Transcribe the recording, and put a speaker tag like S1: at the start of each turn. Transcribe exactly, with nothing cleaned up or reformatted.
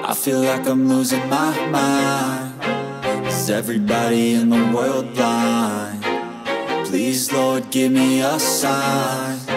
S1: I feel like I'm losing my mind. Is everybody in the world blind? Please, Lord, give me a sign.